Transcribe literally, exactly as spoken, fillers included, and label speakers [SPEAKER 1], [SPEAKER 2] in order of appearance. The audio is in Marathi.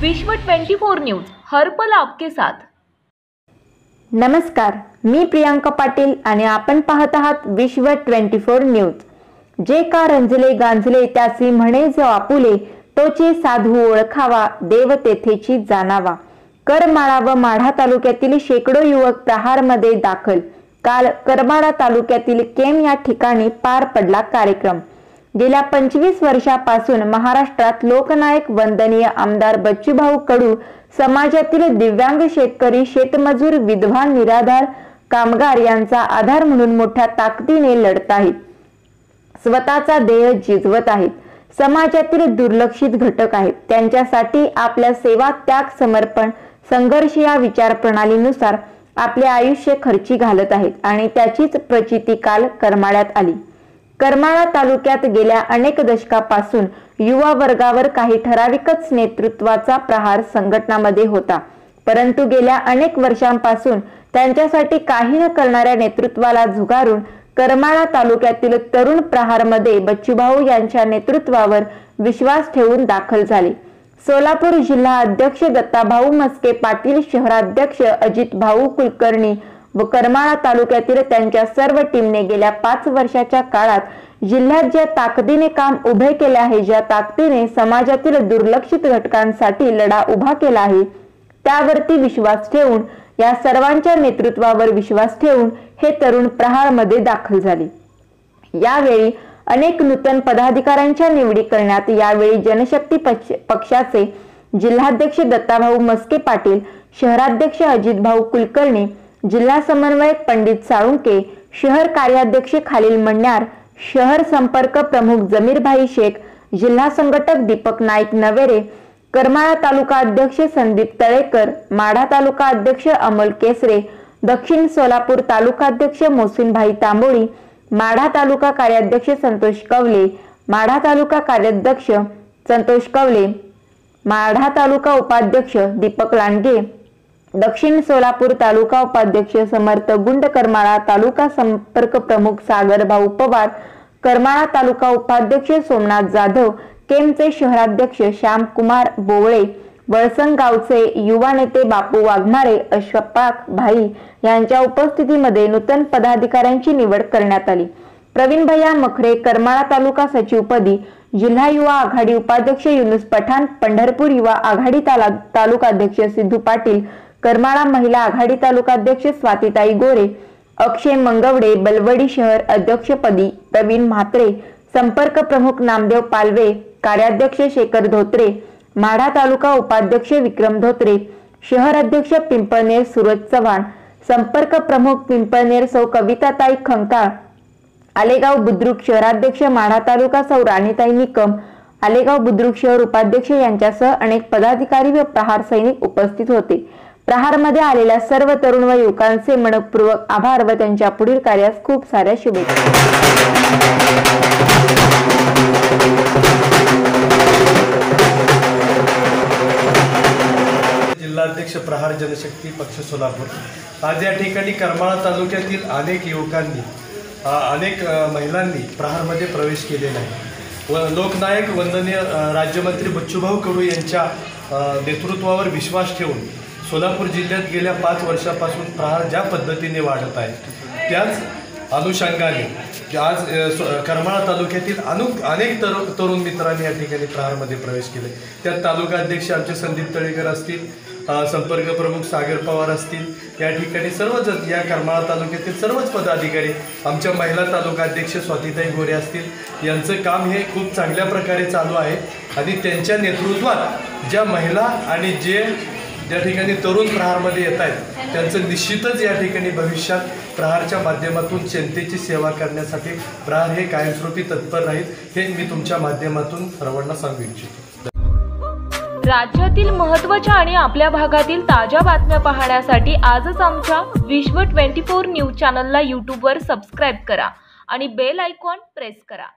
[SPEAKER 1] विश्व चोवीस न्यूज हर पल आपके साथ।
[SPEAKER 2] नमस्कार, मी प्रियांका पाटील आणि आपण पाहत आहात विश्व चोवीस न्यूज। जे का रंजले गांजले त्यासी म्हणे जो आपुले, तोचे साधू ओळखावा देव तेथेची जाणावा। करमाळा व माढा तालुक्यातील शेकडो युवक प्रहारमध्ये दाखल। काल करमाळा तालुक्यातील केम या ठिकाणी पार पडला कार्यक्रम। गेल्या पंचवीस वर्षापासून महाराष्ट्रात लोकनायक वंदनीय आमदार बच्चूभाऊ कडू समाजातील दिव्यांग शेतकरी, शेतमजूर, विधवा, निराधार, कामगार यांचा आधार म्हणून मोठ्या ताकदीने लढत आहेत। स्वतःचा देह झिजवत आहेत। समाजातील दुर्लक्षित घटक आहेत, त्यांच्यासाठी आपल्या सेवा, त्याग, समर्पण, संघर्ष या विचार प्रणालीनुसार आपले आयुष्य खर्ची घालत आहेत आणि त्याचीच प्रचिती काल करमाळ्यात आली। करमाळा तालुक्यात गेल्या अनेक दशकापासून युवा वर्गावर काही ठराविकच नेतृत्वाचा प्रहार संघटनामध्ये होता, परंतु गेल्या अनेक वर्षांपासून त्यांच्यासाठी काही न करणाऱ्या नेतृत्वाला झुगारून करमाळा तालुक्यातील तरुण प्रहारमध्ये बच्चूभाऊ यांच्या नेतृत्वावर विश्वास ठेवून दाखल झाले। सोलापूर जिल्हा अध्यक्ष दत्ताभाऊ मस्के पाटील, शहराध्यक्ष अजित भाऊ कुलकर्णी व करमाळा तालुक्यातील त्यांच्या सर्व टीमने गेल्या पाच वर्षाच्या काळात जिल्ह्यात ज्या ताकदीने काम उभे केले आहे, ज्या ताकदीने समाजातील दुर्लक्षित घटकांसाठी लढा उभा केला आहे, त्यावरती विश्वास ठेवून, या सर्वांच्या नेतृत्वावर विश्वास ठेवून हे तरुण प्रहारमध्ये दाखल झाले। यावेळी अनेक नूतन पदाधिकाऱ्यांच्या निवडी करण्यात यावेळी जनशक्ती पक्षाचे जिल्हाध्यक्ष दत्ताभाऊ मस्के पाटील, शहराध्यक्ष अजित भाऊ कुलकर्णी, जिल्हा समन्वयक पंडित साळुंके, शहर कार्याध्यक्ष खालील मण्यार, शहर संपर्क प्रमुख जमीरभाई शेख, जिल्हा संघटक दीपक नाईक नवेरे, करमाळा तालुका अध्यक्ष संदीप तळेकर, माढा तालुका अध्यक्ष अमोल केसरे, दक्षिण सोलापूर तालुका अध्यक्ष मोसिनभाई तांबोळी, माढा तालुका कार्याध्यक्ष संतोष कवले, माढा तालुका कार्याध्यक्ष संतोष कवले, माढा तालुका उपाध्यक्ष दीपक लांडगे, दक्षिण सोलापूर तालुका उपाध्यक्ष समर्थ गुंड, करमाळा तालुका संपर्क प्रमुख सागर भाऊ पवार, करमाळा तालुका उपाध्यक्ष सोमनाथ जाधव, केमचे शहराध्यक्ष श्याम कुमार बोवळे, वळसंग गावचे युवा नेते बापू वाघमारे, अशफाक भाई यांच्या उपस्थितीमध्ये नूतन पदाधिकाऱ्यांची निवड करण्यात आली। प्रवीण भैया मखरे करमाळा तालुका सचिवपदी, जिल्हा युवा आघाडी उपाध्यक्ष युनुस पठाण, पंढरपूर युवा आघाडी तालुका अध्यक्ष सिद्धू पाटील, करमाळा महिला आघाडी तालुका अध्यक्ष स्वातीताई गोरे, अक्षय मंगवडे, बलवडी शहर अध्यक्षपदी प्रवीण म्हात्रे, संपर्क प्रमुख नामदेव पालवे, कार्याध्यक्ष शेखर धोत्रे, माढा तालुका उपाध्यक्ष विक्रम धोत्रे, शहर अध्यक्ष पिंपळनेर सूरज चव्हाण, संपर्क प्रमुख पिंपळनेर सौ कविताताई खंकाळ, आलेगाव बुद्रुक शहराध्यक्ष माढा तालुका सौ राणीताई निकम, आलेगाव बुद्रुक शहर उपाध्यक्ष यांच्यासह अनेक पदाधिकारी व प्रहार सैनिक उपस्थित होते। प्रहारमध्ये आलेल्या सर्व तरुण व युवकांचे मनपूर्वक आभार व त्यांच्या पुढील कार्यास खूप साऱ्या शुभेच्छा।
[SPEAKER 3] जिल्हाध्यक्ष प्रहार जनशक्ती पक्ष सोलापूर, आज या ठिकाणी करमाळा तालुक्यातील अनेक युवकांनी, अनेक महिलांनी प्रहारमध्ये प्रवेश केलेला आहे व लोकनायक वंदनीय राज्यमंत्री बच्चूभाऊ कडू यांच्या नेतृत्वावर विश्वास ठेवून सोलापूर जिल्ह्यात गेल्या पाच वर्षापासून प्रहार ज्या पद्धतीने वाढत आहे, त्याच अनुषंगाने आज करमाळा तालुक्यातील अनु अनेक तरु तरुण मित्रांनी या ठिकाणी प्रहारमध्ये प्रवेश केले। त्यात तालुका अध्यक्ष आमचे संदीप तळेकर असतील, संपर्क प्रमुख सागर पवार असतील, या ठिकाणी सर्वच या करमाळा तालुक्यातील सर्वच पदाधिकारी, आमच्या महिला तालुका अध्यक्ष स्वातीताई गोरे असतील, यांचं काम हे खूप चांगल्या प्रकारे चालू आहे आणि त्यांच्या नेतृत्वात ज्या महिला आणि जे ज्या ठिकाणी तरुण प्रहारमध्ये येत आहेत, त्यांचं निश्चितच या ठिकाणी भविष्यात प्रहारच्या माध्यमातून जनतेची सेवा करण्यासाठी प्रहार हे कायमस्वरूपी तत्पर राहील, हे मी तुमच्या माध्यमातून सर्वांना सांगू इच्छितो।
[SPEAKER 1] राज्यातील महत्त्वाच्या आणि आपल्या भागातील ताज्या बातम्या पाहण्यासाठी आजच आमच्या विश्व चोवीस न्यूज चॅनलला यूट्यूबवर सबस्क्राईब करा आणि बेल आयकॉन प्रेस करा।